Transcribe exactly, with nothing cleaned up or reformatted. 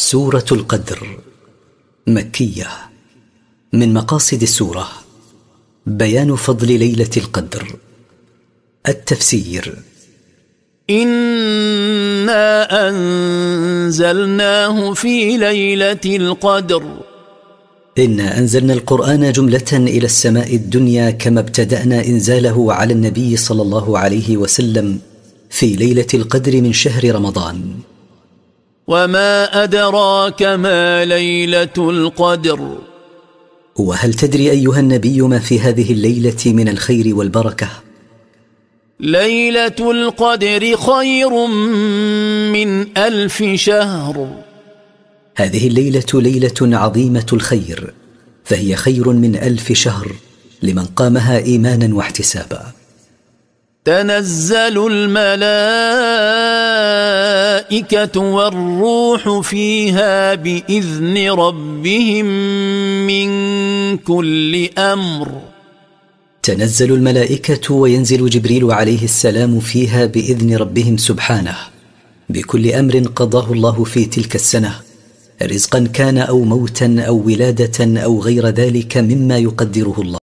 سورة القدر مكية. من مقاصد السورة بيان فضل ليلة القدر. التفسير: إنا أنزلناه في ليلة القدر. إنا أنزلنا القرآن جملة إلى السماء الدنيا كما ابتدأنا إنزاله على النبي صلى الله عليه وسلم في ليلة القدر من شهر رمضان. وما أدراك ما ليلة القدر. وهل تدري أيها النبي ما في هذه الليلة من الخير والبركة؟ ليلة القدر خير من ألف شهر. هذه الليلة ليلة عظيمة الخير، فهي خير من ألف شهر لمن قامها إيمانا واحتسابا. تنزل الملائكة والروح فيها بإذن ربهم من كل أمر. تنزل الملائكة وينزل جبريل عليه السلام فيها بإذن ربهم سبحانه بكل أمر قضاه الله في تلك السنة، رزقا كان أو موتا أو ولادة أو غير ذلك مما يقدره الله.